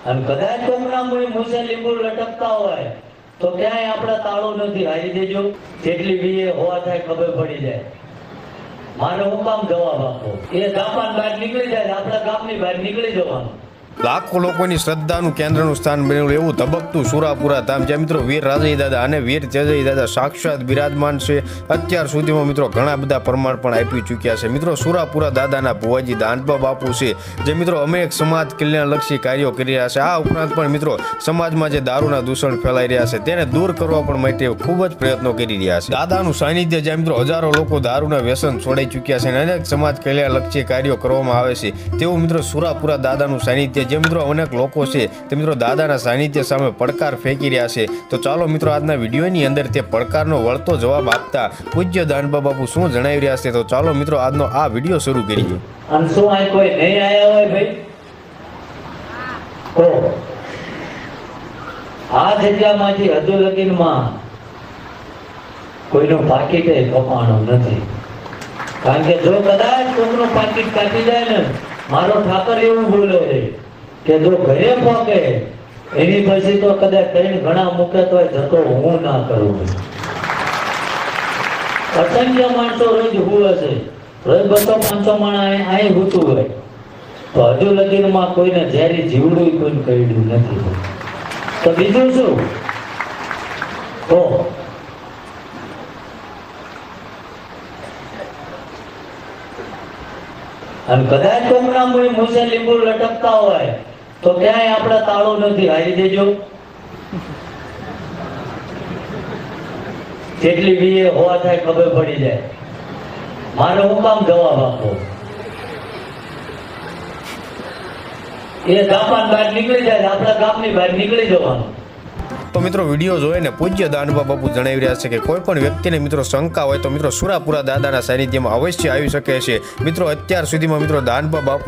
અને કદાચ કોકના મૂસે લીંબુ લટકતા હોય તો ક્યાંય આપણે તાળું નથી, હારી દેજો. જેટલી વીએ હોવા થાય ખબર પડી જાય. મારે હું કામ જવાબ આપો? એ જાપાન બહાર નીકળી જાય, આપણા ગામની બહાર નીકળી જવાનું. લાખો લોકોની શ્રદ્ધાનું કેન્દ્રનું સ્થાન બનેલું એવું ધબકતું સુરાપુરા ધામ, જ્યાં મિત્રો વીર રાજાજી દાદા અને વીર તેજાજી દાદા સાક્ષાત બિરાજમાન છે. અત્યાર સુધીમાં મિત્રો ઘણા બધા પ્રમાણ પણ આપી ચૂક્યા છે. મિત્રો સુરાપુરા દાદાના ભુવાજી દાનબા બાપુ છે, જે મિત્રો અનેક સમાજ કલ્યાણલક્ષી કાર્યો કરી રહ્યા છે. આ ઉપરાંત પણ મિત્રો સમાજમાં જે દારૂના દૂષણ ફેલાઈ રહ્યા છે તેને દૂર કરવા પણ માટે ખૂબ જ પ્રયત્નો કરી રહ્યા છે. દાદાનું સાનિધ્ય, જ્યાં મિત્રો હજારો લોકો દારૂના વ્યસન છોડાઈ ચૂક્યા છે અને અનેક સમાજ કલ્યાણલક્ષી કાર્યો કરવામાં આવે છે, તેવું મિત્રો સુરાપુરા દાદાનું સાનિધ્ય, જે મિત્રો અનેક લોકો છે તે મિત્રો દાદાના સાનિધ્ય સામે પડકાર ફેંકી રહ્યા છે. તો ચાલો મિત્રો આજના વિડીયોની અંદર તે પડકારનો વળતો જવાબ આપતા પૂજ્ય દાનબા બાપુ શું જણાવી રહ્યા છે, તો ચાલો મિત્રો આજનો આ વિડીયો શરૂ કરીએ. અને શું આ કોઈ નહીં આયા હોય ભાઈ? તો આ જગ્યામાંથી હજુ લગીનમાં કોઈનું પાકીટ કપાણું નથી. કારણ કે જો કદાચ કોઈનું પાકીટ કાપી જાય ને, મારો ઠાકર એવું બોલે કે જો ઘરે પહોંચે એની પછી તો કદાચ કઈ ઘણા મૂકે તો જતો હું ના કરું. અસંખ્ય માણસો રોજ હુવે છે, રોજ 200-500 માણસ અહીં હુતું હોય, તો હજુ લગીનમાં કોઈને ઝેરી જીવડું કોઈને કહ્યું નથી. તો બીજું શું? તો અને કદાચ કોકના મૂસે લીંબુ લટકતા હોય તો ક્યાંય આપણે તાળું નથી, હારી દેજો. જેટલી વીએ હોવા થાય ખબર પડી જાય. મારે હું કામ જવાબ આપો? એ જાપાન બહાર નીકળી જાય, આપણા ગામની બહાર નીકળી જવાનું. તો મિત્રો વિડીયો જોઈને પૂજ્ય દાનબા બાપુ જણાવી રહ્યા છે કે કોઈ પણ વ્યક્તિને મિત્રો શંકા હોય તો મિત્રો સુરાપુરા દાદાના સાનિધ્યમાં અવશ્ય આવી શકે છે. મિત્રો અત્યાર સુધીમાં મિત્રો દાનબા બાપુ